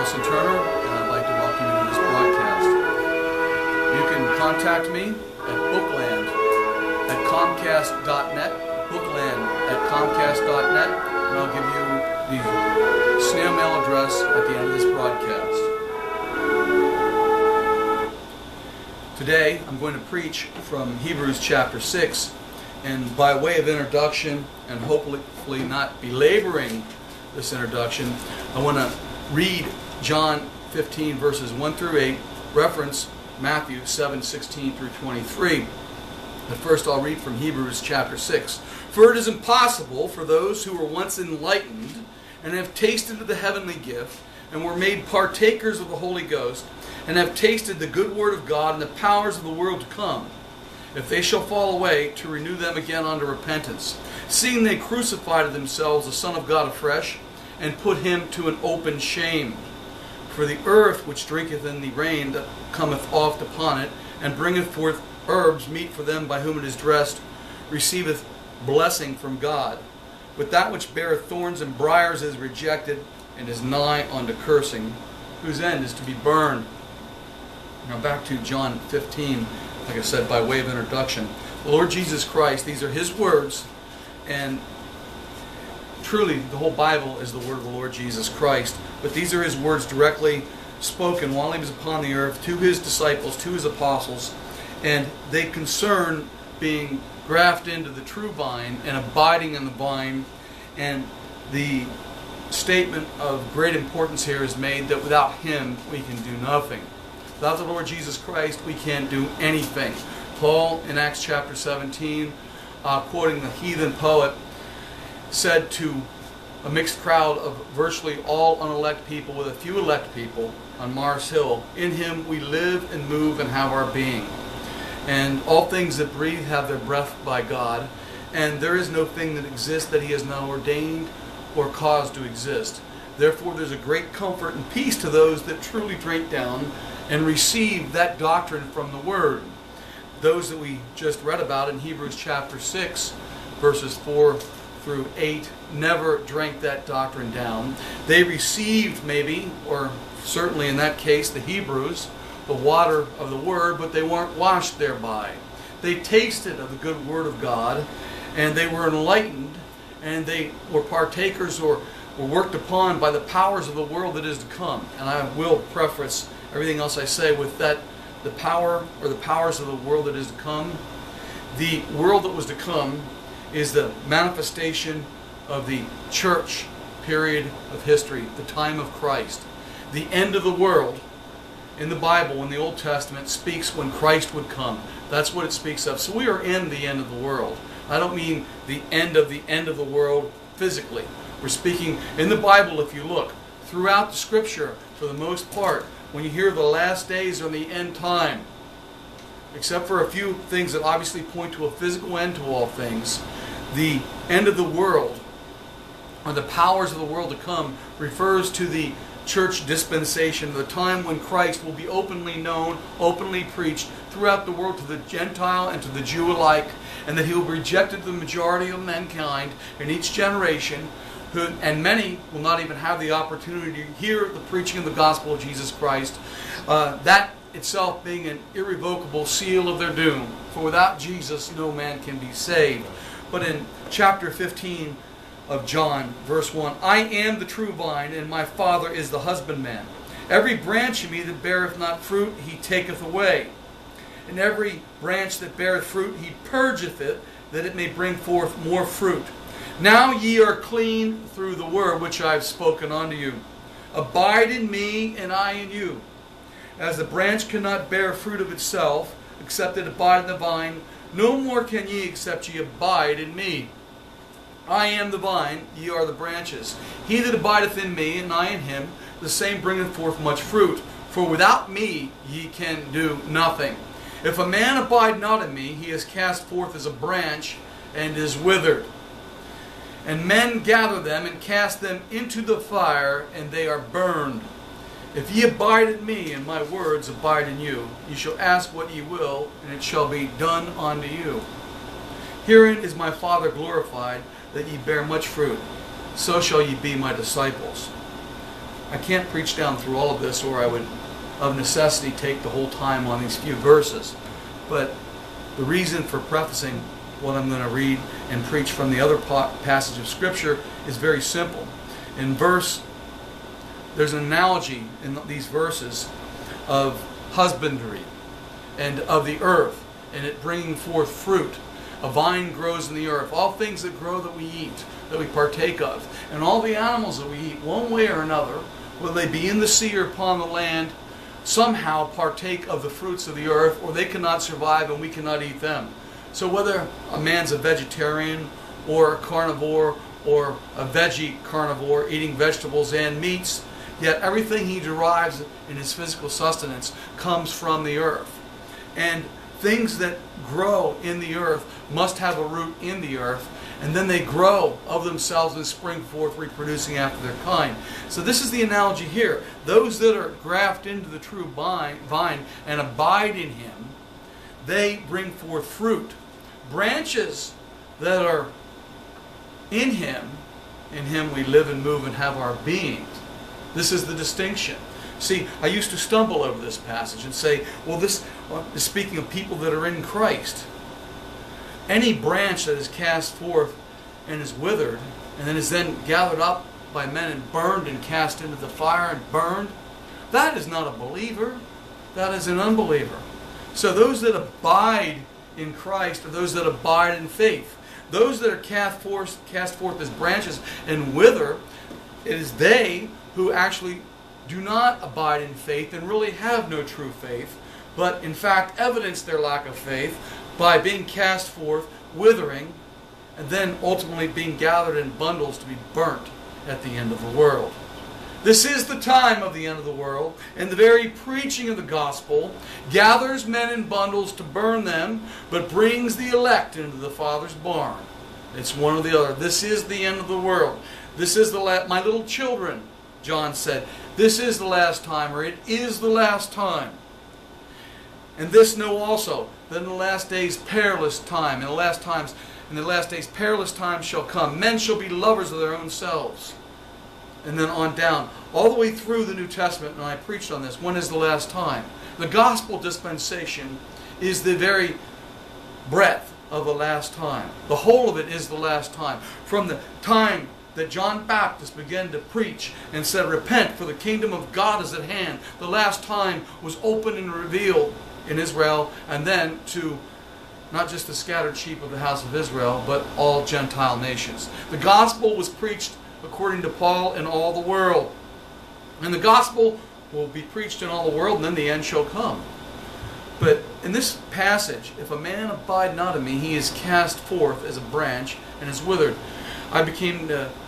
Austin Turner, and I'd like to welcome you to this broadcast. You can contact me at bookland@comcast.net, bookland@comcast.net, and I'll give you the snail mail address at the end of this broadcast. Today, I'm going to preach from Hebrews chapter 6, and by way of introduction, and hopefully not belaboring this introduction, I want to read John 15 verses 1 through 8, reference Matthew 7:16 through 23. But first I'll read from Hebrews chapter 6. For it is impossible for those who were once enlightened and have tasted of the heavenly gift and were made partakers of the Holy Ghost and have tasted the good word of God and the powers of the world to come, if they shall fall away, to renew them again unto repentance, seeing they crucified to themselves the Son of God afresh, and put him to an open shame. For the earth which drinketh in the rain that cometh oft upon it, and bringeth forth herbs meet for them by whom it is dressed, receiveth blessing from God. But that which beareth thorns and briars is rejected, and is nigh unto cursing, whose end is to be burned. Now back to John 15, like I said, by way of introduction. The Lord Jesus Christ, these are His words, and truly the whole Bible is the word of the Lord Jesus Christ. But these are His words directly spoken while He was upon the earth to His disciples, to His apostles, and they concern being grafted into the true vine and abiding in the vine. And the statement of great importance here is made that without Him we can do nothing. Without the Lord Jesus Christ we can't do anything. Paul in Acts chapter 17, quoting the heathen poet, said to a mixed crowd of virtually all unelect people with a few elect people on Mars Hill, in Him we live and move and have our being. And all things that breathe have their breath by God, and there is no thing that exists that He has not ordained or caused to exist. Therefore there's a great comfort and peace to those that truly drink down and receive that doctrine from the Word. Those that we just read about in Hebrews chapter 6, verses 4 through 8, never drank that doctrine down. They received maybe, or certainly in that case the Hebrews, the water of the Word, but they weren't washed thereby. They tasted of the good Word of God, and they were enlightened, and they were partakers or were worked upon by the powers of the world that is to come. And I will preface everything else I say with that, the power or the powers of the world that is to come. The world that was to come is the manifestation of the church period of history, the time of Christ. The end of the world in the Bible, in the Old Testament, speaks when Christ would come. That's what it speaks of. So we are in the end of the world. I don't mean the end of the world physically. We're speaking in the Bible, if you look, throughout the Scripture, for the most part, when you hear the last days or the end time, except for a few things that obviously point to a physical end to all things, the end of the world, or the powers of the world to come, refers to the church dispensation, the time when Christ will be openly known, openly preached throughout the world to the Gentile and to the Jew alike, and that He will be rejected to the majority of mankind in each generation, and many will not even have the opportunity to hear the preaching of the gospel of Jesus Christ, that itself being an irrevocable seal of their doom. For without Jesus no man can be saved. But in chapter 15 of John, verse 1, I am the true vine, and my Father is the husbandman. Every branch in me that beareth not fruit, He taketh away. And every branch that beareth fruit, He purgeth it, that it may bring forth more fruit. Now ye are clean through the word which I have spoken unto you. Abide in me, and I in you. As the branch cannot bear fruit of itself, except it abide in the vine, no more can ye except ye abide in me. I am the vine, ye are the branches. He that abideth in me, and I in him, the same bringeth forth much fruit. For without me ye can do nothing. If a man abide not in me, he is cast forth as a branch, and is withered. And men gather them, and cast them into the fire, and they are burned. If ye abide in me, and my words abide in you, ye shall ask what ye will, and it shall be done unto you. Herein is my Father glorified, that ye bear much fruit. So shall ye be my disciples. I can't preach down through all of this, or I would, of necessity, take the whole time on these few verses. But the reason for prefacing what I'm going to read and preach from the other passage of Scripture is very simple. There's an analogy in these verses of husbandry and of the earth, and it bringing forth fruit. A vine grows in the earth. All things that grow that we eat, that we partake of, and all the animals that we eat, one way or another, whether they be in the sea or upon the land, somehow partake of the fruits of the earth, or they cannot survive and we cannot eat them. So whether a man's a vegetarian or a carnivore or a veggie carnivore, eating vegetables and meats, yet everything he derives in his physical sustenance comes from the earth. And things that grow in the earth must have a root in the earth, and then they grow of themselves and spring forth, reproducing after their kind. So this is the analogy here. Those that are grafted into the true vine and abide in Him, they bring forth fruit. Branches that are in Him we live and move and have our being. This is the distinction. See, I used to stumble over this passage and say, well, this is speaking of people that are in Christ. Any branch that is cast forth and is withered, and then is then gathered up by men and burned and cast into the fire and burned, that is not a believer. That is an unbeliever. So those that abide in Christ are those that abide in faith. Those that are cast forth as branches and wither, it is they who actually do not abide in faith and really have no true faith, but in fact evidence their lack of faith by being cast forth, withering, and then ultimately being gathered in bundles to be burnt at the end of the world. This is the time of the end of the world, and the very preaching of the gospel gathers men in bundles to burn them, but brings the elect into the Father's barn. It's one or the other. This is the end of the world. This is my little children, John said, this is the last time, or it is the last time. And this know also, that in the last days perilous time, in the last days perilous times shall come. Men shall be lovers of their own selves. And then on down, all the way through the New Testament, and I preached on this, when is the last time? The gospel dispensation is the very breadth of the last time. The whole of it is the last time. From the time that John Baptist began to preach and said, repent, for the kingdom of God is at hand. The last time was opened and revealed in Israel, and then to not just the scattered sheep of the house of Israel, but all Gentile nations. The gospel was preached, according to Paul, in all the world. And the gospel will be preached in all the world, and then the end shall come. But in this passage, if a man abide not in me, he is cast forth as a branch and is withered. I came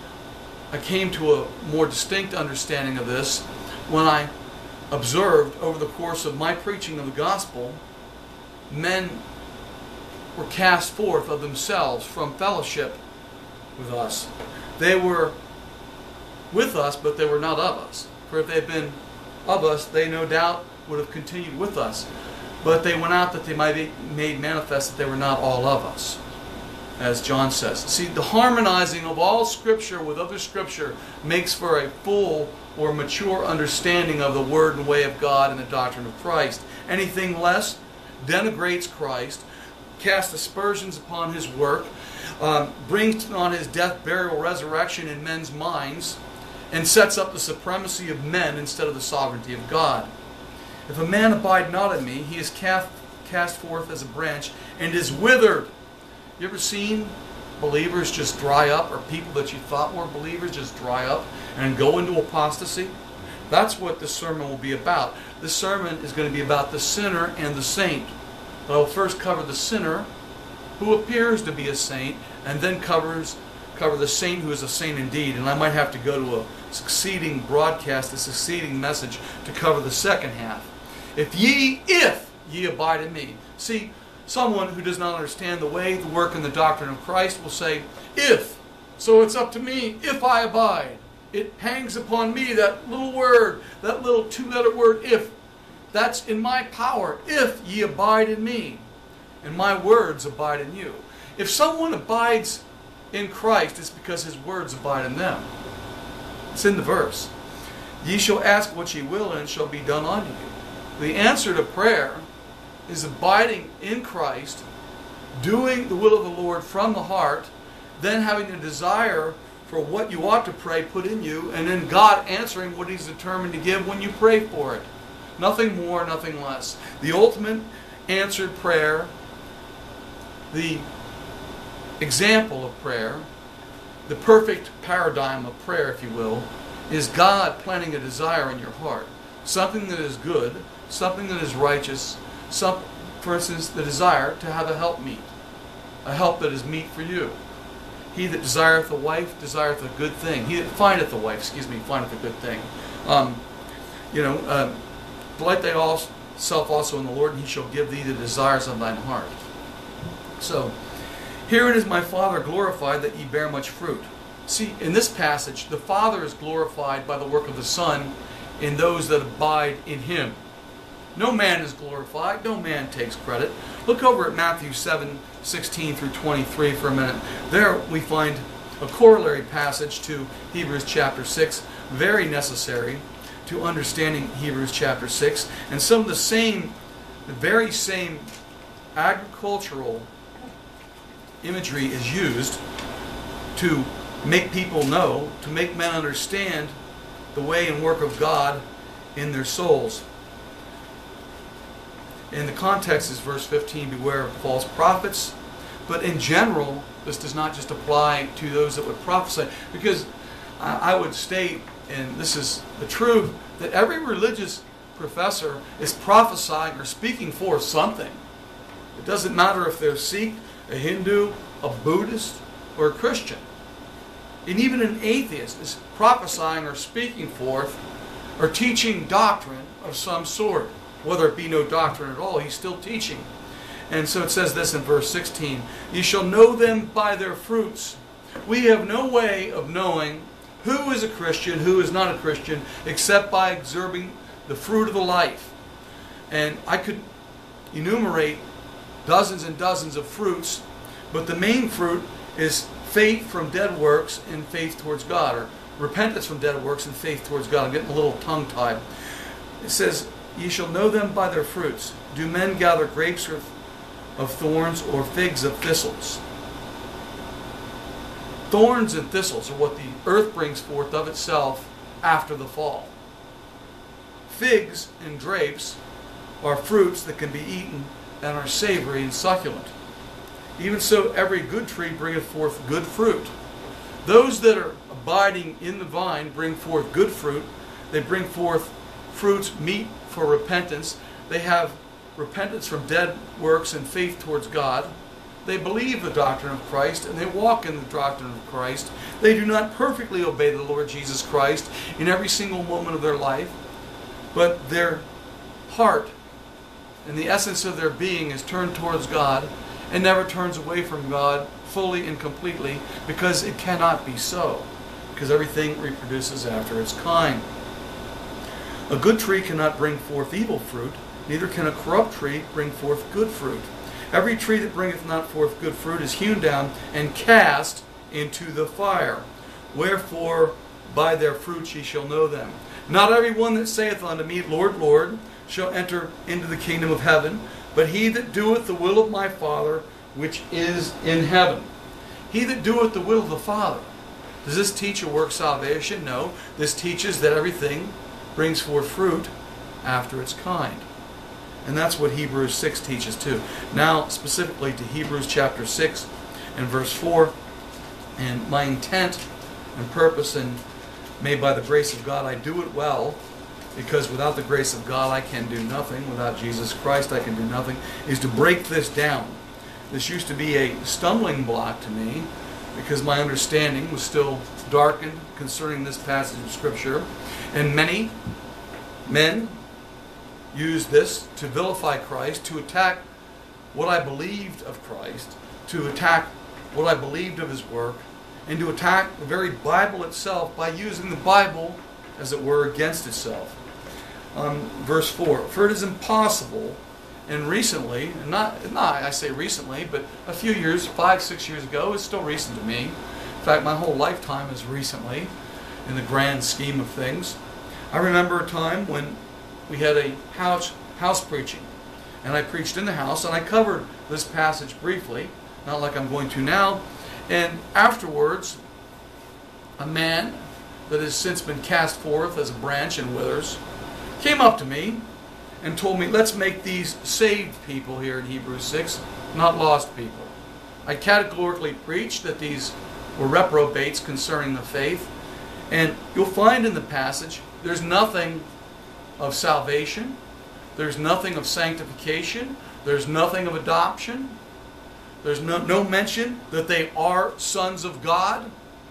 to a more distinct understanding of this when I observed over the course of my preaching of the gospel, men were cast forth of themselves from fellowship with us. They were with us, but they were not of us. For if they had been of us, they no doubt would have continued with us. But they went out that they might be made manifest that they were not all of us, as John says. See, the harmonizing of all Scripture with other Scripture makes for a full or mature understanding of the Word and way of God and the doctrine of Christ. Anything less denigrates Christ, casts aspersions upon His work, brings on His death, burial, resurrection in men's minds, and sets up the supremacy of men instead of the sovereignty of God. If a man abide not in me, he is cast forth as a branch and is withered. You ever seen believers just dry up, or people that you thought were believers just dry up and go into apostasy? That's what this sermon will be about. This sermon is going to be about the sinner and the saint. But I will first cover the sinner, who appears to be a saint, and then cover the saint who is a saint indeed. And I might have to go to a succeeding broadcast, a succeeding message to cover the second half. If ye abide in me. See, someone who does not understand the way, the work, and the doctrine of Christ will say, if. So it's up to me if I abide. It hangs upon me, that little word, that little two-letter word, if. That's in my power, if ye abide in me, and my words abide in you. If someone abides in Christ, it's because His words abide in them. It's in the verse. Ye shall ask what ye will, and it shall be done unto you. The answer to prayer is abiding in Christ, doing the will of the Lord from the heart, then having a desire for what you ought to pray put in you, and then God answering what He's determined to give when you pray for it. Nothing more, nothing less. The ultimate answered prayer, the example of prayer, the perfect paradigm of prayer, if you will, is God planting a desire in your heart. Something that is good, something that is righteous, for instance, the desire to have a helpmeet, a help that is meet for you. He that desireth a wife desireth a good thing. He that findeth a wife, findeth a good thing. Delight thyself also in the Lord, and He shall give thee the desires of thine heart. So, herein is my Father glorified, that ye bear much fruit. See, in this passage, the Father is glorified by the work of the Son in those that abide in Him. No man is glorified. No man takes credit. Look over at Matthew 7:16 through 23 for a minute. There we find a corollary passage to Hebrews chapter 6, very necessary to understanding Hebrews chapter 6. And some of the very same agricultural imagery is used to make people know, to make men understand the way and work of God in their souls. And the context is verse 15, beware of false prophets. But in general, this does not just apply to those that would prophesy. Because I would state, and this is the truth, that every religious professor is prophesying or speaking for something. It doesn't matter if they're Sikh, a Hindu, a Buddhist, or a Christian. And even an atheist is prophesying or speaking forth or teaching doctrine of some sort. Whether it be no doctrine at all, he's still teaching. And so it says this in verse 16, ye shall know them by their fruits. We have no way of knowing who is a Christian, who is not a Christian, except by observing the fruit of the life. And I could enumerate dozens and dozens of fruits, but the main fruit is faith from dead works and faith towards God, or repentance from dead works and faith towards God. I'm getting a little tongue-tied. It says, ye shall know them by their fruits. Do men gather grapes of thorns, or figs of thistles? Thorns and thistles are what the earth brings forth of itself after the fall. Figs and grapes are fruits that can be eaten and are savory and succulent. Even so, every good tree bringeth forth good fruit. Those that are abiding in the vine bring forth good fruit. They bring forth fruits meet for repentance. They have repentance from dead works and faith towards God. They believe the doctrine of Christ and they walk in the doctrine of Christ. They do not perfectly obey the Lord Jesus Christ in every single moment of their life, but their heart and the essence of their being is turned towards God and never turns away from God fully and completely, because it cannot be so, because everything reproduces after its kind. A good tree cannot bring forth evil fruit, neither can a corrupt tree bring forth good fruit. Every tree that bringeth not forth good fruit is hewn down and cast into the fire. Wherefore by their fruits ye shall know them. Not every one that saith unto me, Lord, Lord, shall enter into the kingdom of heaven, but he that doeth the will of my Father which is in heaven. He that doeth the will of the Father. Does this teach a work salvation? No. This teaches that everything brings forth fruit after its kind. And that's what Hebrews 6 teaches too. Now, specifically to Hebrews chapter 6 and verse 4. And my intent and purpose, and made by the grace of God, I do it well, because without the grace of God I can do nothing. Without Jesus Christ I can do nothing, is to break this down. This used to be a stumbling block to me, because my understanding was still darkened concerning this passage of Scripture. And many men use this to vilify Christ, to attack what I believed of Christ, to attack what I believed of His work, and to attack the very Bible itself by using the Bible, as it were, against itself. Verse 4, for it is impossible, and recently, and not I say recently, but a few years, 5-6 years ago, it's still recent to me. In fact, my whole lifetime is recently, in the grand scheme of things. I remember a time when we had a house preaching, and I preached in the house, and I covered this passage briefly, not like I'm going to now. And afterwards, a man that has since been cast forth as a branch and withers came up to me and told me, let's make these saved people here in Hebrews 6, not lost people. I categorically preached that these were reprobates concerning the faith. And you'll find in the passage, there's nothing of salvation. There's nothing of sanctification. There's nothing of adoption. There's no mention that they are sons of God.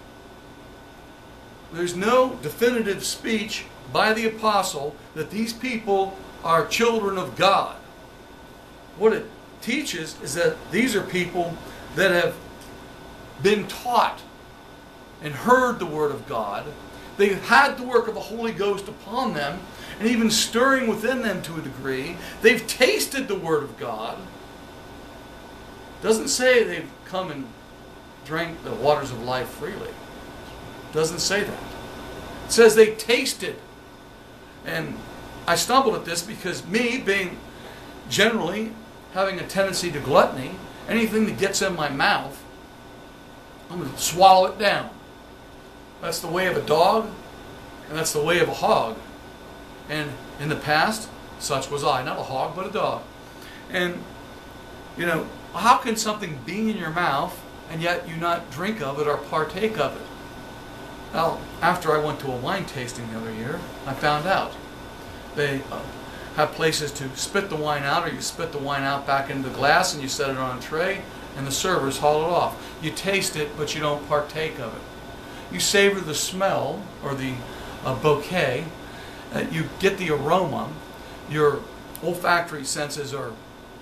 There's no definitive speech by the apostle that these people are children of God. What it teaches is that these are people that have been taught and heard the Word of God. They've had the work of the Holy Ghost upon them, and even stirring within them to a degree. They've tasted the Word of God. It doesn't say they've come and drank the waters of life freely. It doesn't say that. It says they tasted. And I stumbled at this because me, being generally having a tendency to gluttony, anything that gets in my mouth, I'm going to swallow it down. That's the way of a dog, and that's the way of a hog. And in the past, such was I. Not a hog, but a dog. And, you know, how can something be in your mouth, and yet you not drink of it or partake of it? Well, after I went to a wine tasting the other year, I found out. They have places to spit the wine out, or you spit the wine out back into the glass, and you set it on a tray, and the servers haul it off. You taste it, but you don't partake of it. You savor the smell, or the bouquet. You get the aroma. Your olfactory senses are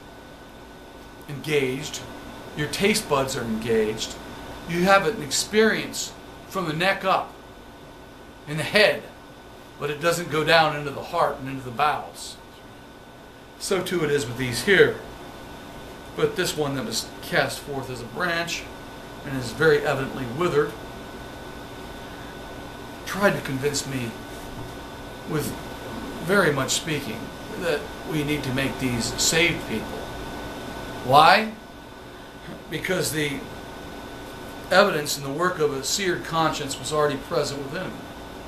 engaged. Your taste buds are engaged. You have an experience from the neck up, in the head, but it doesn't go down into the heart and into the bowels. So too it is with these here. But this one that was cast forth as a branch and is very evidently withered tried to convince me, with very much speaking, that we need to make these saved people. Why? Because the evidence in the work of a seared conscience was already present within him.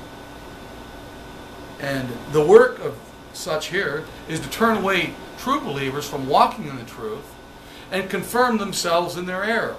And the work of such here is to turn away true believers from walking in the truth and confirm themselves in their error.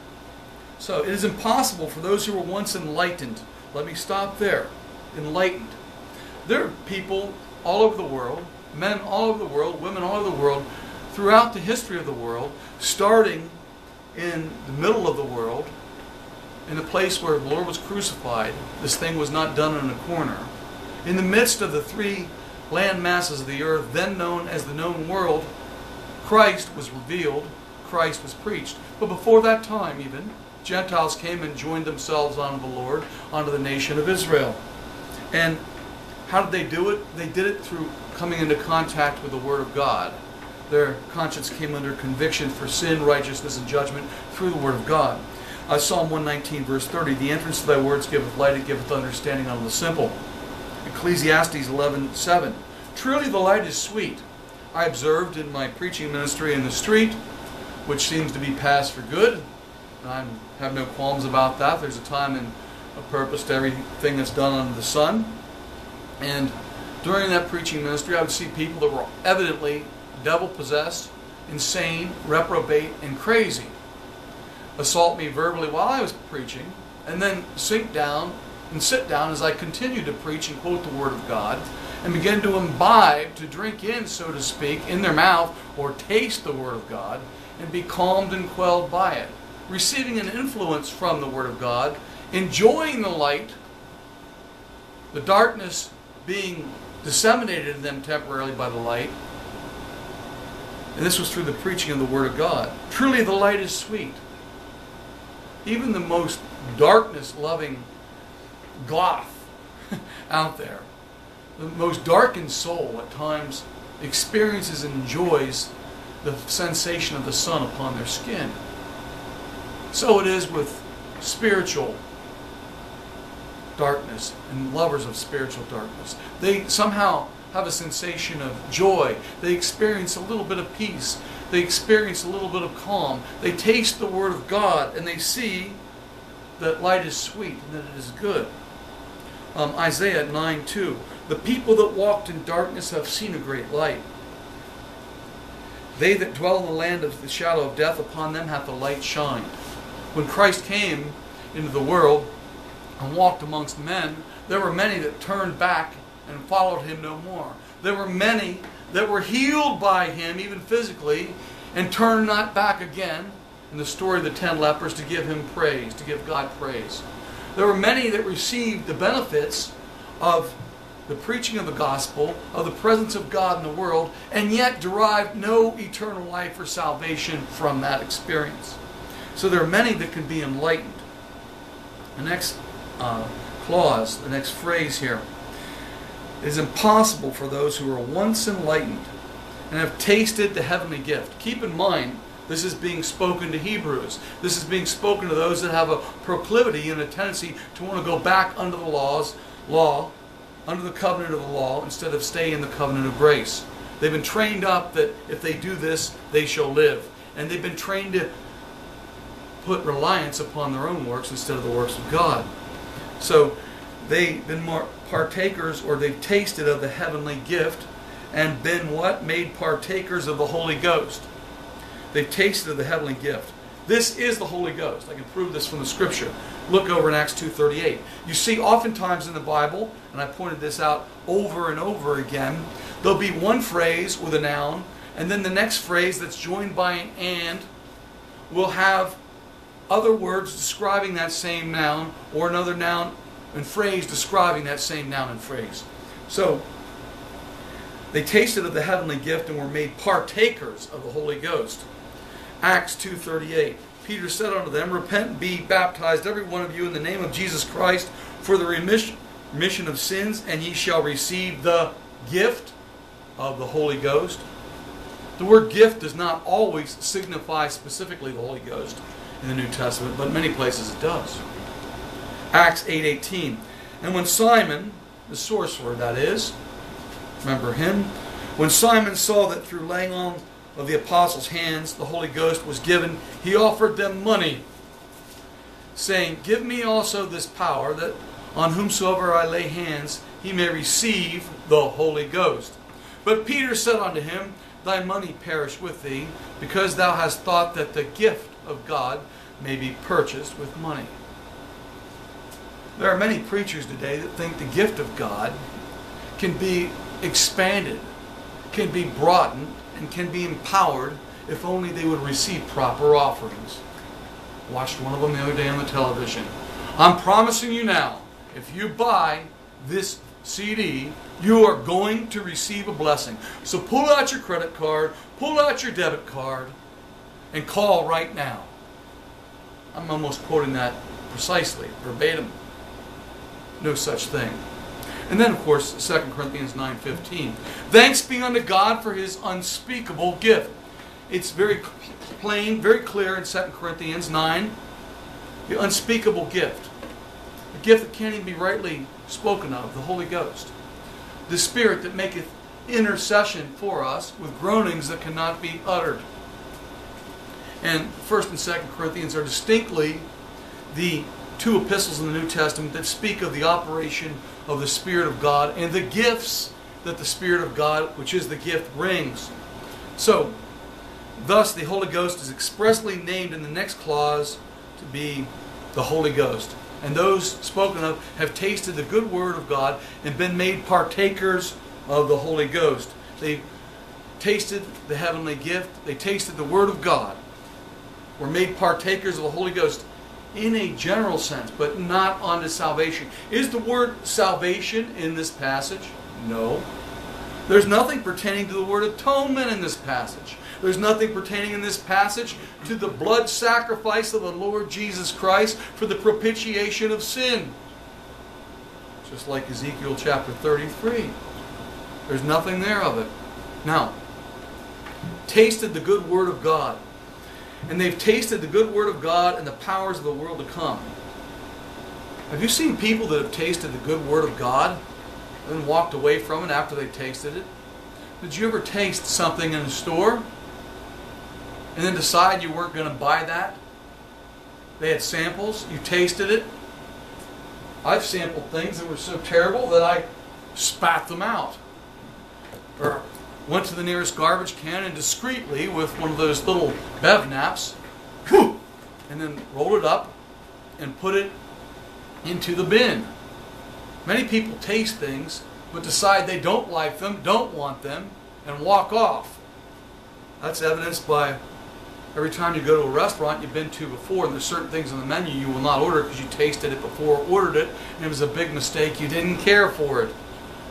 So it is impossible for those who were once enlightened. Let me stop there. Enlightened. There are people all over the world, men all over the world, women all over the world, throughout the history of the world, starting in the middle of the world, in the place where the Lord was crucified. This thing was not done in a corner. In the midst of the three land masses of the earth, then known as the known world, Christ was revealed, Christ was preached. But before that time even, Gentiles came and joined themselves unto the Lord, unto the nation of Israel. And how did they do it? They did it through coming into contact with the Word of God. Their conscience came under conviction for sin, righteousness, and judgment through the Word of God. Psalm 119, verse 30, the entrance of thy words giveth light, it giveth understanding unto the simple. Ecclesiastes 11:7, truly the light is sweet. I observed in my preaching ministry in the street, which seems to be past for good. I have no qualms about that. There's a time and a purpose to everything that's done under the sun. And during that preaching ministry, I would see people that were evidently devil-possessed, insane, reprobate, and crazy assault me verbally while I was preaching, and then sink down and sit down as I continued to preach and quote the Word of God, and begin to imbibe, to drink in, so to speak, in their mouth, or taste the Word of God, and be calmed and quelled by it. Receiving an influence from the Word of God, enjoying the light, the darkness being disseminated in them temporarily by the light. And this was through the preaching of the Word of God. Truly the light is sweet. Even the most darkness-loving goth out there, the most darkened soul at times experiences and enjoys the sensation of the sun upon their skin. So it is with spiritual darkness and lovers of spiritual darkness. They somehow have a sensation of joy. They experience a little bit of peace. They experience a little bit of calm. They taste the Word of God and they see that light is sweet and that it is good. Isaiah 9:2. The people that walked in darkness have seen a great light. They that dwell in the land of the shadow of death, upon them hath the light shined. When Christ came into the world and walked amongst men, there were many that turned back and followed him no more. There were many that were healed by him, even physically, and turned not back again, in the story of the 10 lepers, to give him praise, to give God praise. There were many that received the benefits of the preaching of the gospel, of the presence of God in the world, and yet derived no eternal life or salvation from that experience. So there are many that can be enlightened. The next clause, the next phrase here, it is impossible for those who are once enlightened and have tasted the heavenly gift. Keep in mind, this is being spoken to Hebrews. This is being spoken to those that have a proclivity and a tendency to want to go back under the law, under the covenant of the law, instead of stay in the covenant of grace. They've been trained up that if they do this, they shall live. And they've been trained to put reliance upon their own works instead of the works of God. So they've been more partakers, or they've tasted of the heavenly gift and been what? Made partakers of the Holy Ghost. They've tasted of the heavenly gift. This is the Holy Ghost. I can prove this from the Scripture. Look over in Acts 2:38. You see, oftentimes in the Bible, and I pointed this out over and over again, there'll be one phrase with a noun, and then the next phrase that's joined by an and will have other words describing that same noun, or another noun and phrase describing that same noun and phrase. So, they tasted of the heavenly gift and were made partakers of the Holy Ghost. Acts 2:38. Peter said unto them, Repent and be baptized every one of you in the name of Jesus Christ for the remission of sins, and ye shall receive the gift of the Holy Ghost. The word gift does not always signify specifically the Holy Ghost in the New Testament, but in many places it does. Acts 8:18. And when Simon, the sorcerer that is, remember him, when Simon saw that through laying on of the apostles' hands the Holy Ghost was given, he offered them money, saying, Give me also this power, that on whomsoever I lay hands he may receive the Holy Ghost. But Peter said unto him, Thy money perish with thee, because thou hast thought that the gift of God may be purchased with money. There are many preachers today that think the gift of God can be expanded, can be broadened, and can be empowered if only they would receive proper offerings. Watched one of them the other day on the television. I'm promising you now, if you buy this CD, you are going to receive a blessing. So pull out your credit card, pull out your debit card, and call right now. I'm almost quoting that precisely, verbatim. No such thing. And then, of course, 2 Corinthians 9:15. Thanks be unto God for His unspeakable gift. It's very plain, very clear in 2 Corinthians 9. The unspeakable gift. A gift that can't even be rightly spoken of, the Holy Ghost. The Spirit that maketh intercession for us with groanings that cannot be uttered. And 1 and 2 Corinthians are distinctly the two epistles in the New Testament that speak of the operation of the Spirit of God and the gifts that the Spirit of God, which is the gift, brings. So, thus the Holy Ghost is expressly named in the next clause to be the Holy Ghost. And those spoken of have tasted the good word of God and been made partakers of the Holy Ghost. They tasted the heavenly gift. They tasted the word of God. Were made partakers of the Holy Ghost in a general sense, but not unto salvation. Is the word salvation in this passage? No. There's nothing pertaining to the word atonement in this passage. There's nothing pertaining in this passage to the blood sacrifice of the Lord Jesus Christ for the propitiation of sin. Just like Ezekiel chapter 33. There's nothing there of it. Now, tasted the good word of God. And they've tasted the good word of God and the powers of the world to come. Have you seen people that have tasted the good Word of God and then walked away from it after they tasted it? Did you ever taste something in a store and then decide you weren't going to buy that? They had samples, you tasted it. I've sampled things that were so terrible that I spat them out. Or went to the nearest garbage can and discreetly, with one of those little bev naps, whew, and then rolled it up and put it into the bin. Many people taste things but decide they don't like them, don't want them, and walk off. That's evidenced by every time you go to a restaurant you've been to before and there's certain things on the menu you will not order because you tasted it before or ordered it and it was a big mistake, you didn't care for it.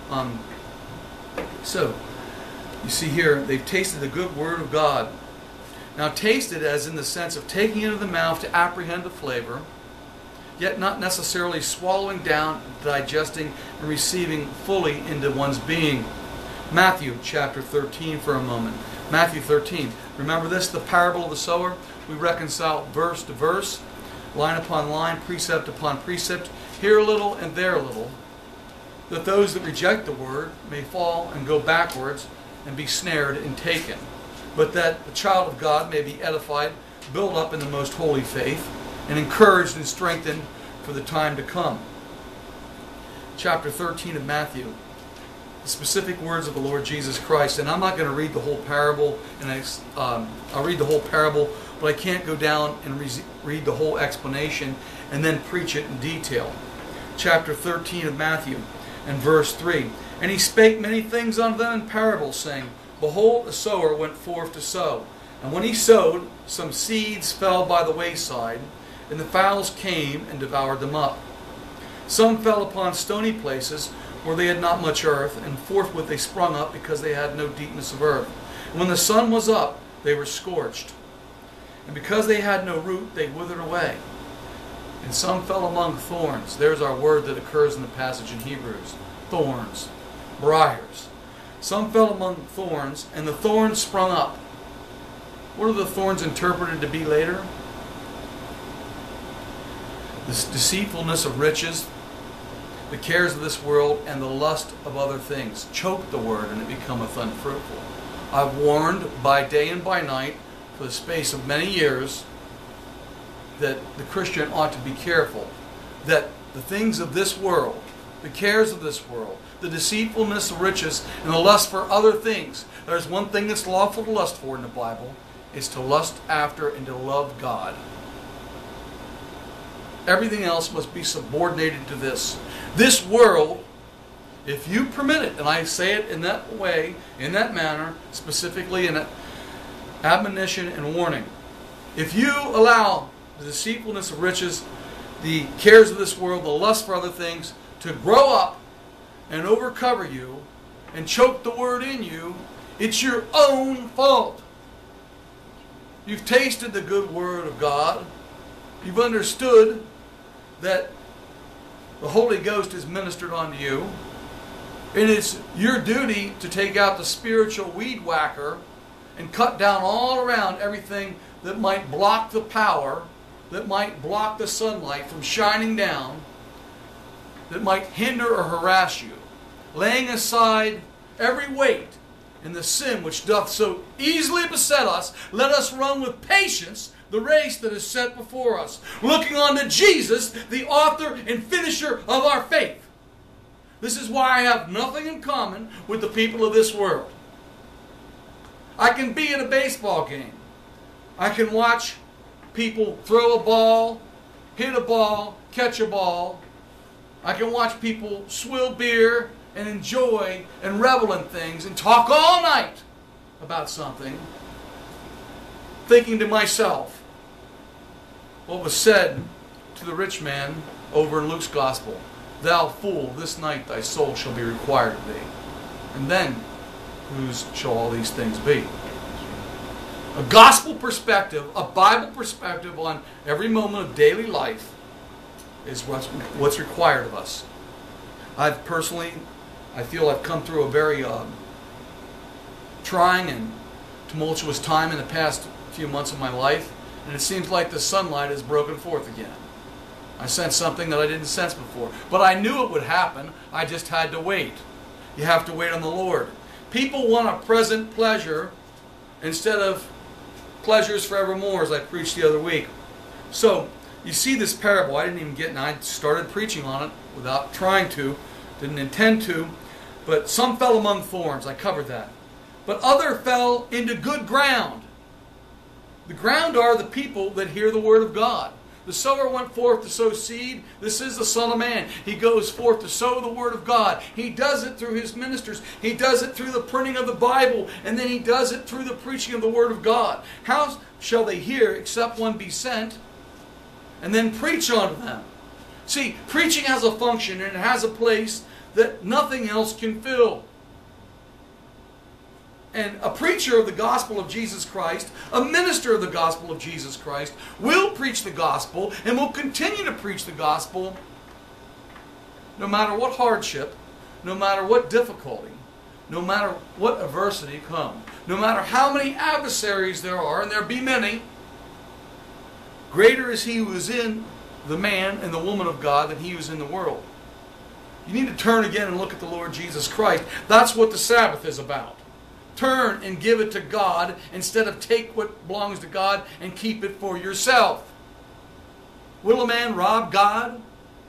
So, you see here, they've tasted the good Word of God. Now, tasted as in the sense of taking it into the mouth to apprehend the flavor, yet not necessarily swallowing down, digesting, and receiving fully into one's being. Matthew chapter 13 for a moment. Matthew 13. Remember this, the parable of the sower? We reconcile verse to verse, line upon line, precept upon precept, here a little and there a little, that those that reject the word may fall and go backwards and be snared and taken, but that the child of God may be edified, built up in the most holy faith, and encouraged and strengthened for the time to come. Chapter 13 of Matthew. The specific words of the Lord Jesus Christ. And I'm not going to read the whole parable, and I'll read the whole parable, but I can't go down and read the whole explanation and then preach it in detail. Chapter 13 of Matthew and verse 3. And he spake many things unto them in parables, saying, Behold, a sower went forth to sow. And when he sowed, some seeds fell by the wayside, and the fowls came and devoured them up. Some fell upon stony places, where they had not much earth, and forthwith they sprung up, because they had no deepness of earth. And when the sun was up, they were scorched. And because they had no root, they withered away. And some fell among thorns. There's our word that occurs in the passage in Hebrews. Thorns. Briars. Some fell among thorns, and the thorns sprung up. What are the thorns interpreted to be later? This deceitfulness of riches, the cares of this world, and the lust of other things choke the word, and it becometh unfruitful. I've warned by day and by night for the space of many years that the Christian ought to be careful that the things of this world, the cares of this world, the deceitfulness of riches, and the lust for other things. There's one thing that's lawful to lust for in the Bible, is to lust after and to love God. Everything else must be subordinated to this. This world, if you permit it, and I say it in that way, in that manner, specifically in admonition and warning, if you allow the deceitfulness of riches, the cares of this world, the lust for other things, to grow up and overcover you and choke the word in you, it's your own fault. You've tasted the good word of God. You've understood that the Holy Ghost is ministered unto you. And it's your duty to take out the spiritual weed whacker and cut down all around everything that might block the power, that might block the sunlight from shining down, that might hinder or harass you. Laying aside every weight and the sin which doth so easily beset us, let us run with patience the race that is set before us, looking unto Jesus, the author and finisher of our faith. This is why I have nothing in common with the people of this world. I can be at a baseball game. I can watch people throw a ball, hit a ball, catch a ball. I can watch people swill beer and enjoy and revel in things and talk all night about something, thinking to myself what was said to the rich man over in Luke's Gospel. Thou fool, this night thy soul shall be required of thee. And then, whose shall all these things be? A gospel perspective, a Bible perspective on every moment of daily life is what's required of us. I feel I've come through a very trying and tumultuous time in the past few months of my life, and it seems like the sunlight has broken forth again. I sensed something that I didn't sense before. But I knew it would happen. I just had to wait. You have to wait on the Lord. People want a present pleasure instead of pleasures forevermore, as I preached the other week. So, you see this parable. I didn't even get, and I started preaching on it without trying to. Didn't intend to. But some fell among thorns. I covered that. But other fell into good ground. The ground are the people that hear the word of God. The sower went forth to sow seed. This is the Son of Man. He goes forth to sow the word of God. He does it through his ministers. He does it through the printing of the Bible. And then he does it through the preaching of the word of God. How shall they hear except one be sent? And then preach unto them. See, preaching has a function and it has a place that nothing else can fill. And a preacher of the gospel of Jesus Christ, a minister of the gospel of Jesus Christ, will preach the gospel and will continue to preach the gospel no matter what hardship, no matter what difficulty, no matter what adversity come, no matter how many adversaries there are, and there be many. Greater is he who is in the man and the woman of God than he who is in the world. You need to turn again and look at the Lord Jesus Christ. That's what the Sabbath is about. Turn and give it to God instead of take what belongs to God and keep it for yourself. Will a man rob God?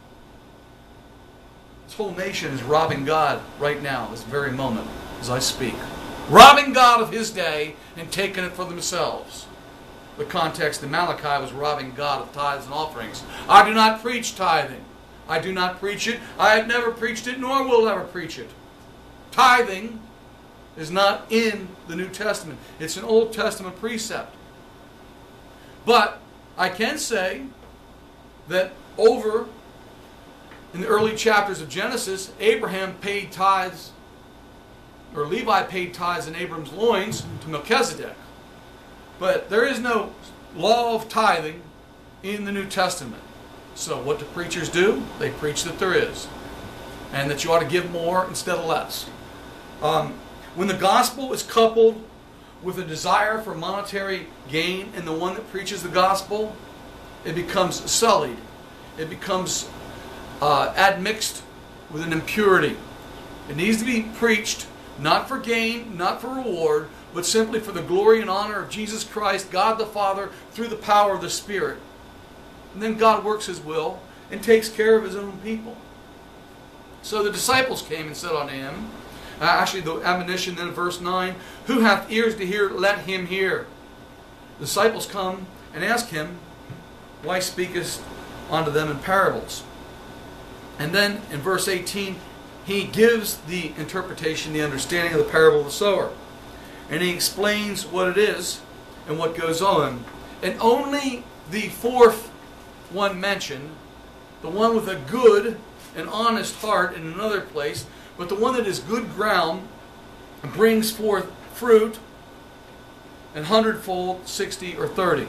This whole nation is robbing God right now, this very moment, as I speak. Robbing God of his day and taking it for themselves. The context in Malachi was robbing God of tithes and offerings. I do not preach tithing. I do not preach it. I have never preached it, nor will ever preach it. Tithing is not in the New Testament. It's an Old Testament precept. But I can say that over in the early chapters of Genesis, Abraham paid tithes, or Levi paid tithes in Abram's loins to Melchizedek. But there is no law of tithing in the New Testament. So what do preachers do? They preach that there is. And that you ought to give more instead of less. When the gospel is coupled with a desire for monetary gain in the one that preaches the gospel, it becomes sullied. It becomes admixed with an impurity. It needs to be preached not for gain, not for reward, but simply for the glory and honor of Jesus Christ, God the Father, through the power of the Spirit. And then God works his will and takes care of his own people. So the disciples came and said unto him, actually the admonition then in verse 9, who hath ears to hear, let him hear. The disciples come and ask him, why speakest unto them in parables? And then in verse 18, he gives the interpretation, the understanding of the parable of the sower. And he explains what it is and what goes on. And only the fourth one mentioned, the one with a good and honest heart in another place, but the one that is good ground and brings forth fruit and 100-fold, 60 or 30.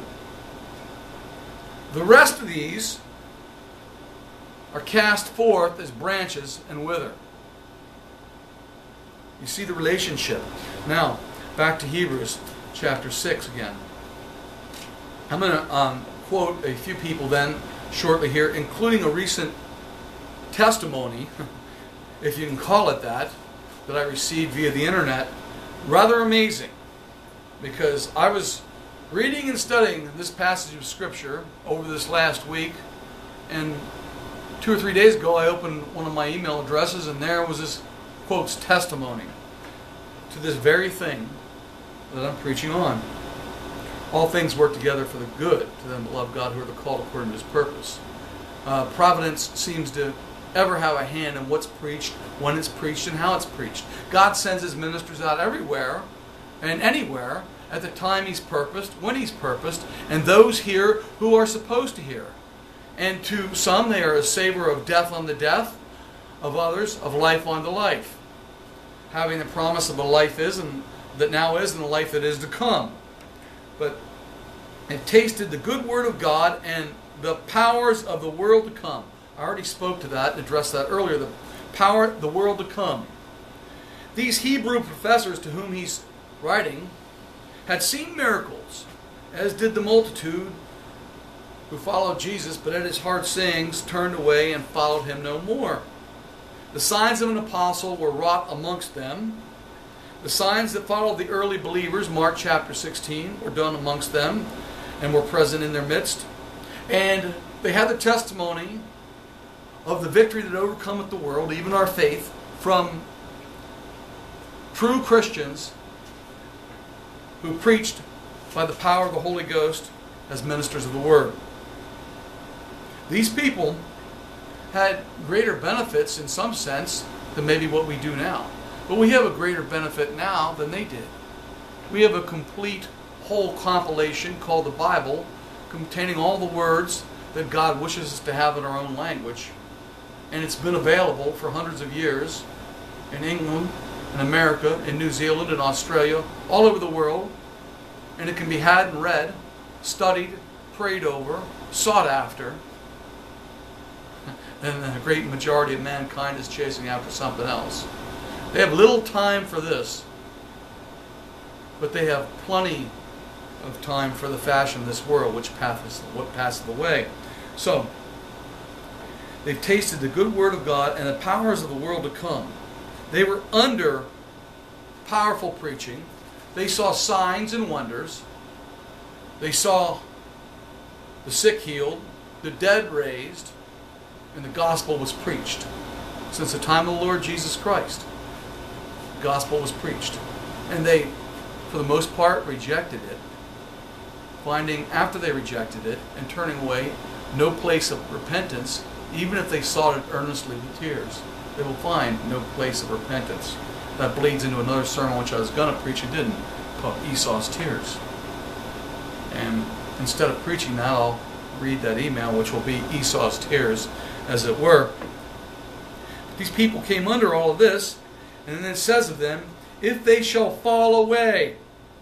The rest of these are cast forth as branches and wither. You see the relationship. Now, back to Hebrews chapter 6 again. I'm going to quote a few people then shortly here, including a recent testimony, if you can call it that I received via the internet. Rather amazing, because I was reading and studying this passage of Scripture over this last week, and 2 or 3 days ago I opened one of my email addresses and there was this, quotes, testimony to this very thing that I'm preaching on. All things work together for the good to them that love God, who are the called according to his purpose. Providence seems to ever have a hand in what's preached, when it's preached, and how it's preached. God sends his ministers out everywhere and anywhere at the time he's purposed, when he's purposed, and those hear who are supposed to hear. And to some they are a savor of death unto death, of others of life unto life, having the promise of a life is and that now is and a life that is to come. But it tasted the good word of God and the powers of the world to come. I already spoke to that and addressed that earlier. The power, the world to come. These Hebrew professors to whom he's writing had seen miracles, as did the multitude who followed Jesus, but at his hard sayings turned away and followed him no more. The signs of an apostle were wrought amongst them. The signs that followed the early believers, Mark chapter 16, were done amongst them and were present in their midst. And they had the testimony of the victory that overcometh the world, even our faith, from true Christians who preached by the power of the Holy Ghost as ministers of the Word. These people had greater benefits in some sense than maybe what we do now. But we have a greater benefit now than they did. We have a complete whole compilation called the Bible, containing all the words that God wishes us to have in our own language. And it's been available for hundreds of years in England, in America, in New Zealand, in Australia, all over the world. And it can be had and read, studied, prayed over, sought after. And the great majority of mankind is chasing after something else. They have little time for this, but they have plenty of time for the fashion of this world, which passeth away. So, they've tasted the good word of God and the powers of the world to come. They were under powerful preaching. They saw signs and wonders. They saw the sick healed, the dead raised, and the gospel was preached. Since the time of the Lord Jesus Christ, the gospel was preached. And they, for the most part, rejected it, finding after they rejected it and turning away no place of repentance, even if they sought it earnestly with tears. They will find no place of repentance. That bleeds into another sermon which I was going to preach and didn't, called Esau's Tears. And instead of preaching that, I'll read that email, which will be Esau's Tears, as it were. These people came under all of this, and then it says of them, if they shall fall away.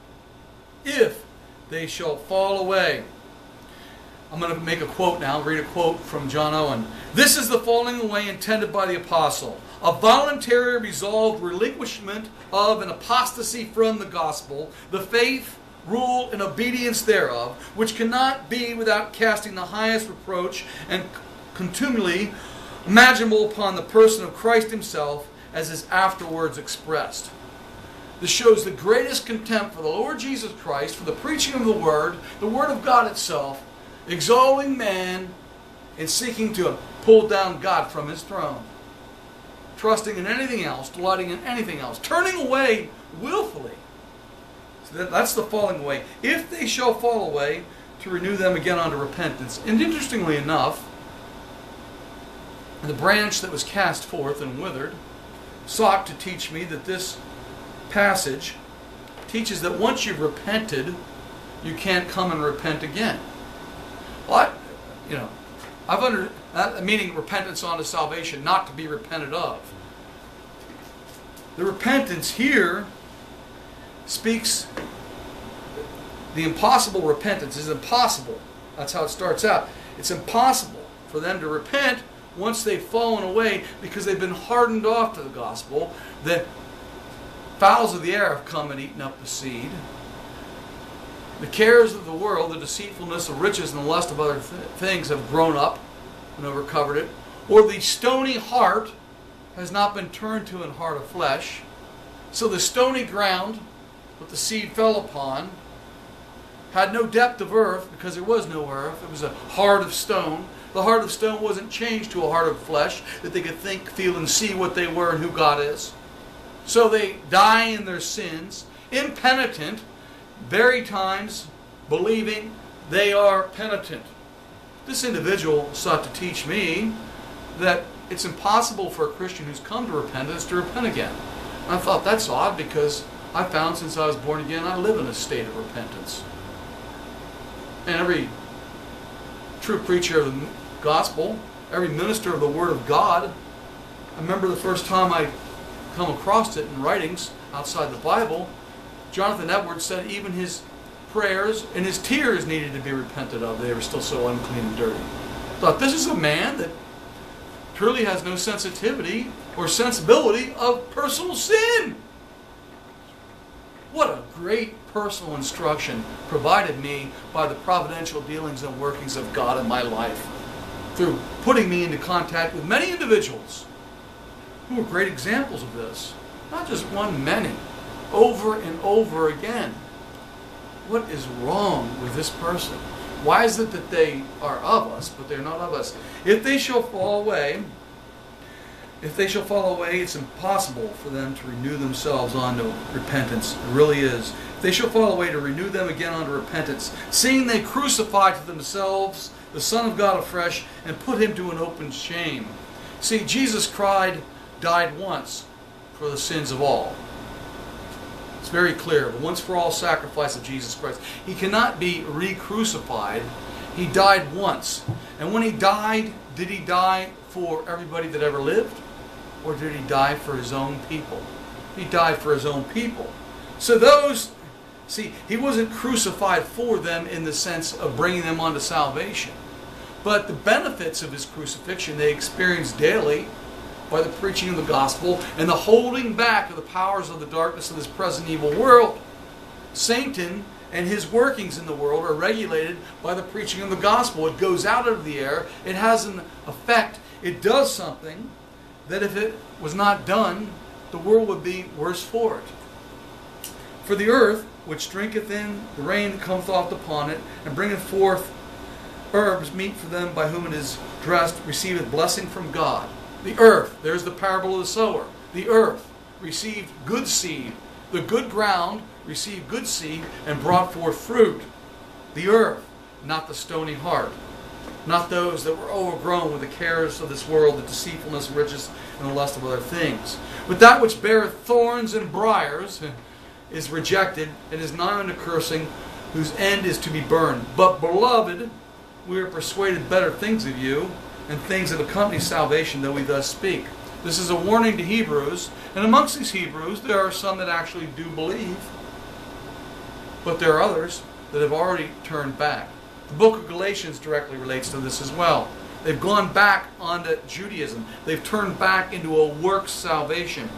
If they shall fall away. I'm going to make a quote now, read a quote from John Owen. This is the falling away intended by the apostle, a voluntary resolved relinquishment of an apostasy from the gospel, the faith, rule, and obedience thereof, which cannot be without casting the highest reproach and contumely imaginable upon the person of Christ himself, as is afterwards expressed. This shows the greatest contempt for the Lord Jesus Christ, for the preaching of the Word of God itself, exalting man and seeking to pull down God from His throne. Trusting in anything else, delighting in anything else, turning away willfully. So that's the falling away. If they shall fall away, to renew them again unto repentance. And interestingly enough, the branch that was cast forth and withered sought to teach me that this passage teaches that once you've repented, you can't come and repent again. Well, meaning repentance unto salvation, not to be repented of. The repentance here speaks, the impossible repentance is impossible. That's how it starts out. It's impossible for them to repent once they've fallen away because they've been hardened off to the gospel. The fowls of the air have come and eaten up the seed. The cares of the world, the deceitfulness of riches and the lust of other things have grown up and overcovered it. Or the stony heart has not been turned to an heart of flesh. So the stony ground that the seed fell upon had no depth of earth because there was no earth. It was a heart of stone. The heart of stone wasn't changed to a heart of flesh that they could think, feel, and see what they were and who God is. So they die in their sins, impenitent, very times believing they are penitent. This individual sought to teach me that it's impossible for a Christian who's come to repentance to repent again. And I thought that's odd because I found since I was born again I live in a state of repentance. And every true preacher of the gospel, every minister of the Word of God, I remember the first time I come across it in writings outside the Bible, Jonathan Edwards said even his prayers and his tears needed to be repented of. They were still so unclean and dirty. I thought, this is a man that truly has no sensitivity or sensibility of personal sin. What a great personal instruction provided me by the providential dealings and workings of God in my life, through putting me into contact with many individuals who are great examples of this. Not just one, many. Over and over again. What is wrong with this person? Why is it that they are of us, but they're not of us? If they shall fall away, it's impossible for them to renew themselves unto repentance. It really is. If they shall fall away, to renew them again unto repentance, seeing they crucify to themselves the Son of God afresh, and put him to an open shame. See, Jesus died once for the sins of all. It's very clear. The once for all sacrifice of Jesus Christ. He cannot be re-crucified. He died once. And when he died, did he die for everybody that ever lived? Or did he die for his own people? He died for his own people. So those, see, he wasn't crucified for them in the sense of bringing them onto salvation. But the benefits of his crucifixion they experienced daily by the preaching of the gospel and the holding back of the powers of the darkness of this present evil world. Satan and his workings in the world are regulated by the preaching of the gospel. It goes out of the air. It has an effect. It does something that if it was not done, the world would be worse for it. For the earth, which drinketh in the rain that cometh oft upon it, and bringeth forth herbs meet for them by whom it is dressed, receiveth blessing from God. The earth, there's the parable of the sower. The earth received good seed. The good ground received good seed and brought forth fruit. The earth, not the stony heart. Not those that were overgrown with the cares of this world, the deceitfulness, riches, and the lust of other things. But that which beareth thorns and briars is rejected, and is nigh unto cursing, whose end is to be burned. But, beloved, we are persuaded better things of you, and things that accompany salvation, though we thus speak. This is a warning to Hebrews, and amongst these Hebrews there are some that actually do believe, but there are others that have already turned back. The book of Galatians directly relates to this as well. They've gone back onto Judaism. They've turned back into a works salvation.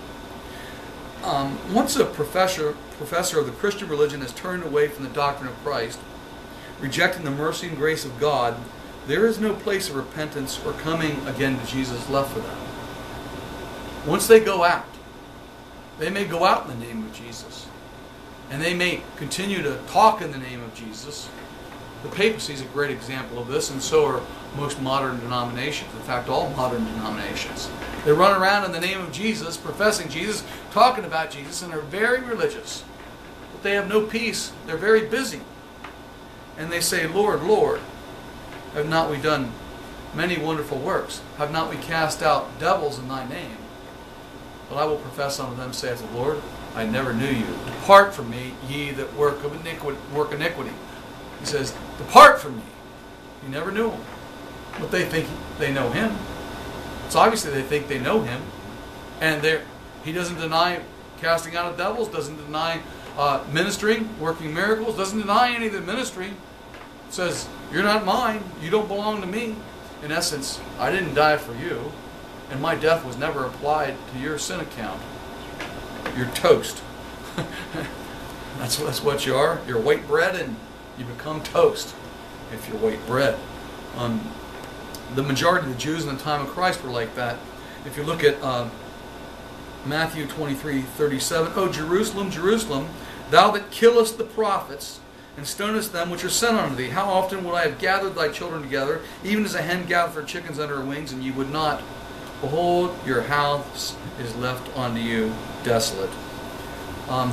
Once a professor of the Christian religion has turned away from the doctrine of Christ, rejecting the mercy and grace of God, there is no place of repentance or coming again to Jesus left for them. Once they go out, they may go out in the name of Jesus. And they may continue to talk in the name of Jesus. The papacy is a great example of this, and so are most modern denominations. In fact, all modern denominations. They run around in the name of Jesus, professing Jesus, talking about Jesus, and are very religious. But they have no peace. They're very busy. And they say, Lord, Lord, have not we done many wonderful works? Have not we cast out devils in thy name? But I will profess unto them, saith the Lord, I never knew you. Depart from me, ye that work iniquity. He says, depart from me. You never knew him. But they think they know him. So obviously they think they know him. And he doesn't deny casting out of devils, doesn't deny ministering, working miracles, doesn't deny any of the ministry. Says, you're not mine, you don't belong to me. In essence, I didn't die for you, and my death was never applied to your sin account. You're toast. That's what you are. You're white bread, and you become toast if you're white bread. The majority of the Jews in the time of Christ were like that. If you look at Matthew 23:37, O Jerusalem, Jerusalem, thou that killest the prophets, and stonest them which are sent unto thee. How often would I have gathered thy children together, even as a hen gathereth her chickens under her wings, and ye would not? Behold, your house is left unto you desolate. I'm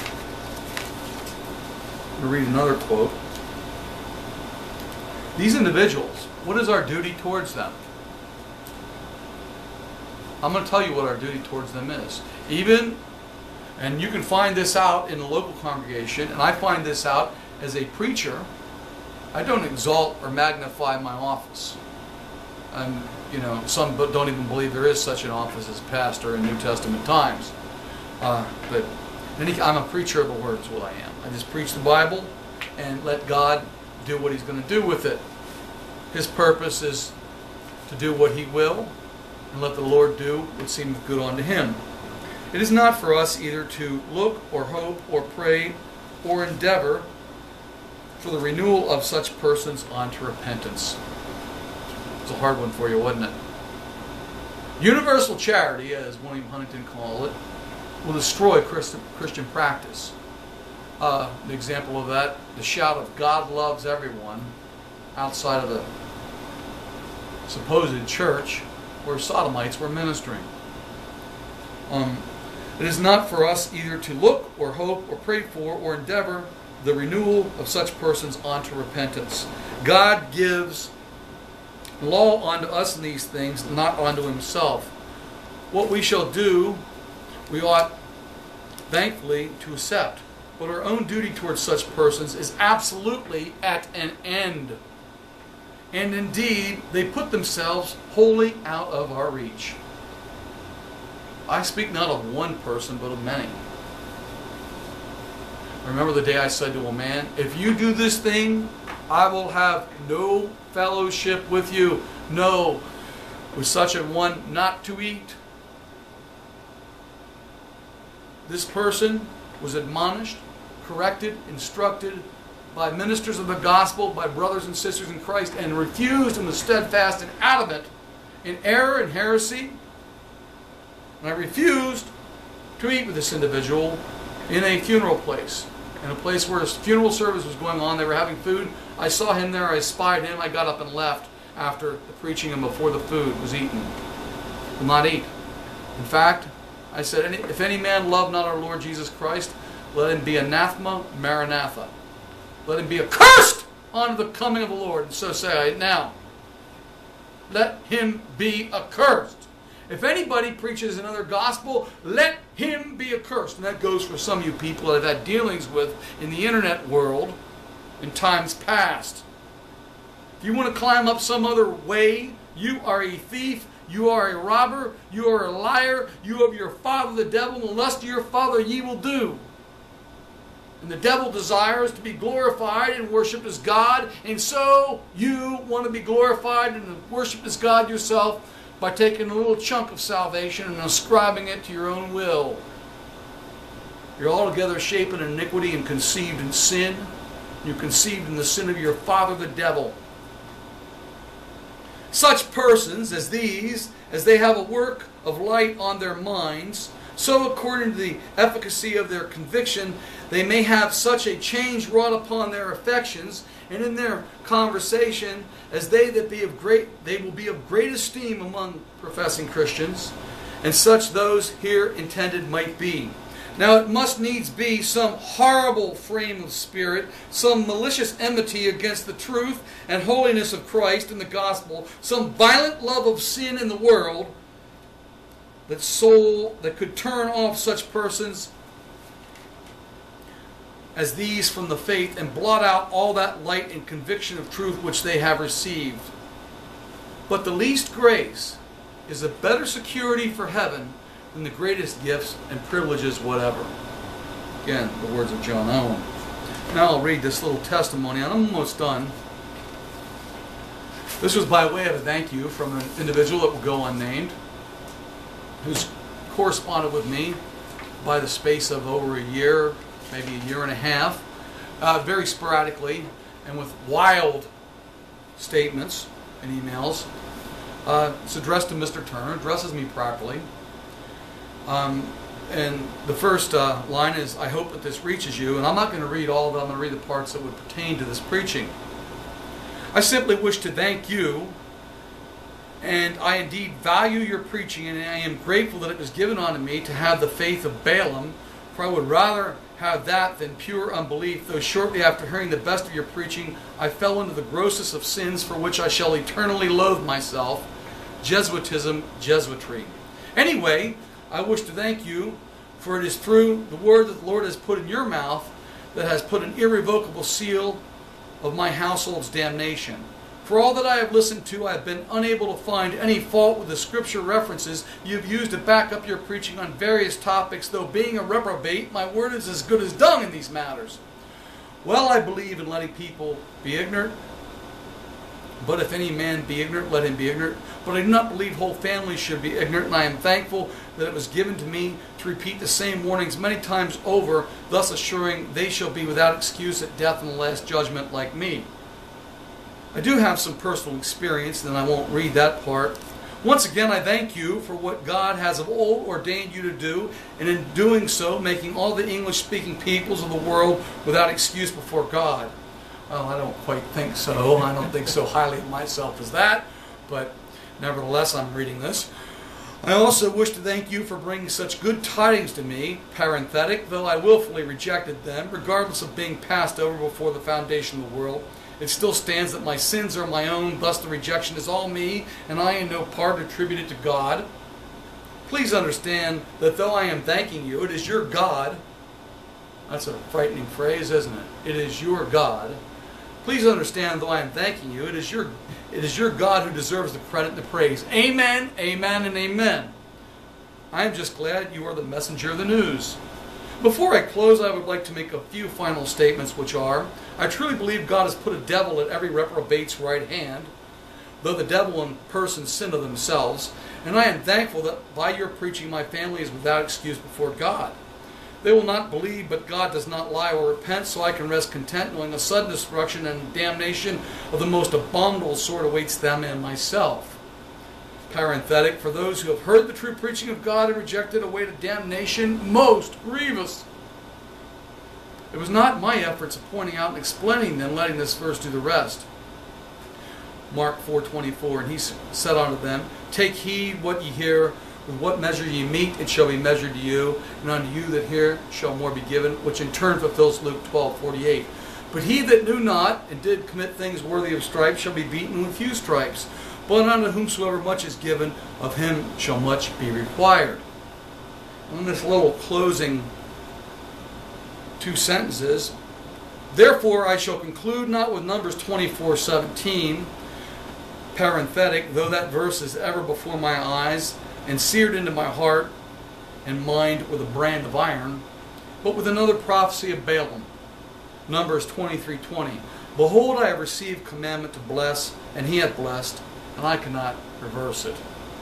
going to read another quote. These individuals, what is our duty towards them? I'm going to tell you what our duty towards them is. And you can find this out in the local congregation, and I find this out as a preacher. I don't exalt or magnify my office. And, some don't even believe there is such an office as pastor in New Testament times. But I'm a preacher of the word is what I am. I just preach the Bible and let God do what he's going to do with it. His purpose is to do what he will, and let the Lord do what seemeth good unto him. It is not for us either to look or hope or pray or endeavor for the renewal of such persons unto repentance. It's a hard one for you, wasn't it? Universal charity, as William Huntington called it, will destroy Christian practice. The example of that, the shout of God loves everyone outside of the supposed church where sodomites were ministering. It is not for us either to look or hope or pray for or endeavor the renewal of such persons unto repentance. God gives law unto us in these things, not unto himself. What we shall do, we ought thankfully to accept. But our own duty towards such persons is absolutely at an end. And indeed, they put themselves wholly out of our reach. I speak not of one person, but of many. I remember the day I said to a man, if you do this thing, I will have no fellowship with you. No, with such a one not to eat. This person was admonished, corrected, instructed by ministers of the gospel, by brothers and sisters in Christ, and refused and was steadfast and adamant in error and heresy. And I refused to eat with this individual in a funeral place. In a place where his funeral service was going on, they were having food. I saw him there, I spied him, I got up and left after the preaching and before the food was eaten. Will not eat. In fact, I said, if any man love not our Lord Jesus Christ, let him be anathema, maranatha. Let him be accursed unto the coming of the Lord. And so say I now. Let him be accursed. If anybody preaches another gospel, let him be accursed. And that goes for some of you people that I've had dealings with in the internet world in times past. If you want to climb up some other way, you are a thief, you are a robber, you are a liar, you of your father the devil, and the lust of your father ye will do. And the devil desires to be glorified and worshipped as God, and so you want to be glorified and worshipped as God yourself by taking a little chunk of salvation and ascribing it to your own will. You're altogether shapen in iniquity and conceived in sin. You're conceived in the sin of your father the devil. Such persons as these, as they have a work of light on their minds, so according to the efficacy of their conviction, they may have such a change wrought upon their affections and in their conversation, as they will be of great esteem among professing Christians, and such those here intended might be. Now it must needs be some horrible frame of spirit, some malicious enmity against the truth and holiness of Christ and the gospel, some violent love of sin in the world, that could turn off such persons as these from the faith and blot out all that light and conviction of truth which they have received. But the least grace is a better security for heaven than the greatest gifts and privileges whatever. Again, the words of John Owen. Now I'll read this little testimony, and I'm almost done. This was by way of a thank you from an individual that will go unnamed, who's corresponded with me by the space of over a year, maybe a year and a half, very sporadically and with wild statements and emails. It's addressed to Mr. Turner, addresses me properly. And the first line is, I hope that this reaches you. And I'm not going to read all of it, I'm going to read the parts that would pertain to this preaching. I simply wish to thank you, and I indeed value your preaching, and I am grateful that it was given unto me to have the faith of Balaam, for I would rather have that than pure unbelief, though shortly after hearing the best of your preaching, I fell into the grossest of sins for which I shall eternally loathe myself, Jesuitism, Jesuitry. Anyway, I wish to thank you, for it is through the word that the Lord has put in your mouth that has put an irrevocable seal of my household's damnation. For all that I have listened to, I have been unable to find any fault with the scripture references you have used to back up your preaching on various topics, though being a reprobate, my word is as good as dung in these matters. Well, I believe in letting people be ignorant, But if any man be ignorant, let him be ignorant. But I do not believe whole families should be ignorant, and I am thankful that it was given to me to repeat the same warnings many times over, thus assuring they shall be without excuse at death and the last judgment like me. I do have some personal experience, and I won't read that part. Once again, I thank you for what God has of old ordained you to do, and in doing so, making all the English-speaking peoples of the world without excuse before God. Well, I don't quite think so. I don't think so highly of myself as that, but nevertheless, I'm reading this. I also wish to thank you for bringing such good tidings to me, parenthetic, though I willfully rejected them, regardless of being passed over before the foundation of the world. It still stands that my sins are my own, thus the rejection is all me, and I in no part attribute it to God. Please understand that though I am thanking you, it is your God. That's a frightening phrase, isn't it? It is your God. Please understand, though I am thanking you, it is your God who deserves the credit and the praise. Amen, amen, and amen. I am just glad you are the messenger of the news. Before I close, I would like to make a few final statements, which are, I truly believe God has put a devil at every reprobate's right hand, though the devil in person sin of themselves, and I am thankful that by your preaching my family is without excuse before God. They will not believe, but God does not lie or repent, so I can rest content knowing a sudden destruction and damnation of the most abominable sort awaits them and myself. Parenthetic, for those who have heard the true preaching of God and rejected awaited damnation most grievous. It was not my efforts of pointing out and explaining them, letting this verse do the rest. Mark 4:24, and he said unto them, take heed what ye hear, with what measure ye meet, it shall be measured to you, and unto you that hear shall more be given, which in turn fulfills Luke 12:48. But he that knew not, and did commit things worthy of stripes, shall be beaten with few stripes. But unto whomsoever much is given, of him shall much be required. In this little closing 2 sentences, therefore I shall conclude not with Numbers 24:17, parenthetic, though that verse is ever before my eyes, and seared into my heart and mind with a brand of iron, but with another prophecy of Balaam, Numbers 23:20. Behold, I have received commandment to bless, and he hath blessed, and I cannot reverse it.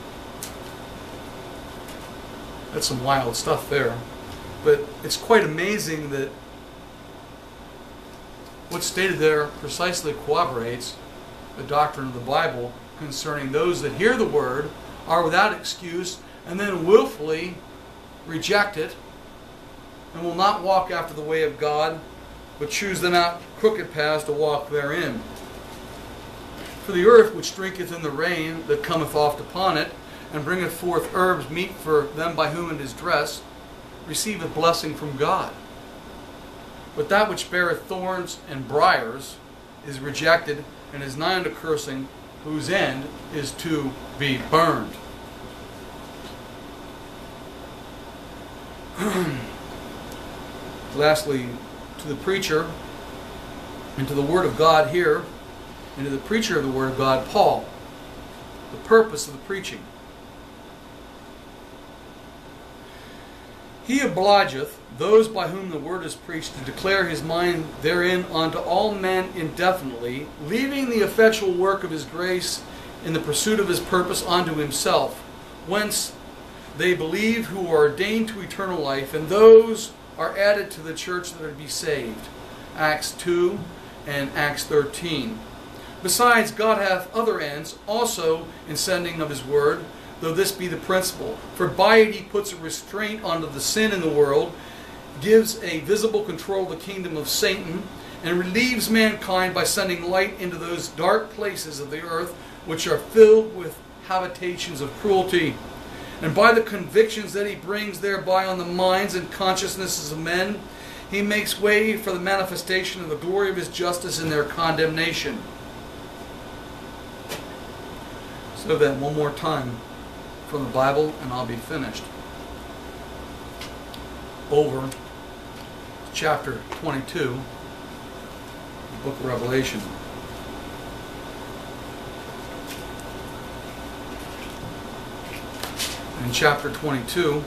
That's some wild stuff there. But it's quite amazing that what's stated there precisely corroborates the doctrine of the Bible concerning those that hear the word, are without excuse, and then willfully reject it, and will not walk after the way of God, but choose them out crooked paths to walk therein. For the earth which drinketh in the rain that cometh oft upon it, and bringeth forth herbs meet for them by whom it is dressed, receiveth blessing from God. But that which beareth thorns and briars is rejected, and is nigh unto cursing, whose end is to be burned. Lastly, to the preacher, and to the Word of God here, and to the preacher of the Word of God, Paul, the purpose of the preaching. He obligeth those by whom the word is preached to declare his mind therein unto all men indefinitely, leaving the effectual work of his grace in the pursuit of his purpose unto himself, whence they believe who are ordained to eternal life, and those are added to the church that are to be saved. Acts 2 and Acts 13. Besides, God hath other ends also in sending of his word, though this be the principal. For by it he puts a restraint unto the sin in the world, gives a visible control of the kingdom of Satan, and relieves mankind by sending light into those dark places of the earth which are filled with habitations of cruelty. And by the convictions that he brings thereby on the minds and consciousnesses of men, he makes way for the manifestation of the glory of his justice in their condemnation. So then, one more time from the Bible, and I'll be finished. Over chapter 22, the book of Revelation. In chapter 22,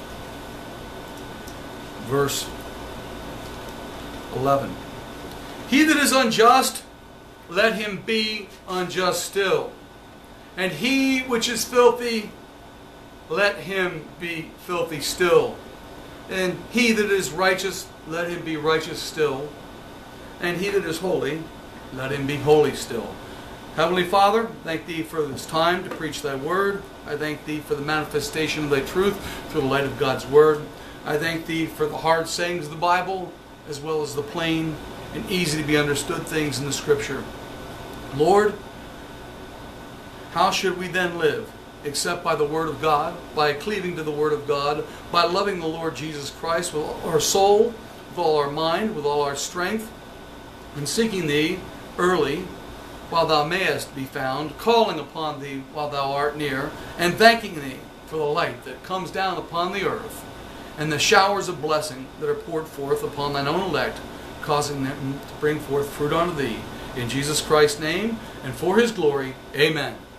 verse 11. He that is unjust, let him be unjust still. And he which is filthy, let him be filthy still. And he that is righteous, let him be righteous still. And he that is holy, let him be holy still. Heavenly Father, thank Thee for this time to preach Thy Word. I thank Thee for the manifestation of Thy truth through the light of God's Word. I thank Thee for the hard sayings of the Bible, as well as the plain and easy to be understood things in the Scripture. Lord, how should we then live? Except by the Word of God, by cleaving to the Word of God, by loving the Lord Jesus Christ with all our soul, with all our mind, with all our strength, and seeking Thee early, while Thou mayest be found, calling upon Thee while Thou art near, and thanking Thee for the light that comes down upon the earth, and the showers of blessing that are poured forth upon Thine own elect, causing them to bring forth fruit unto Thee. In Jesus Christ's name, and for His glory, amen.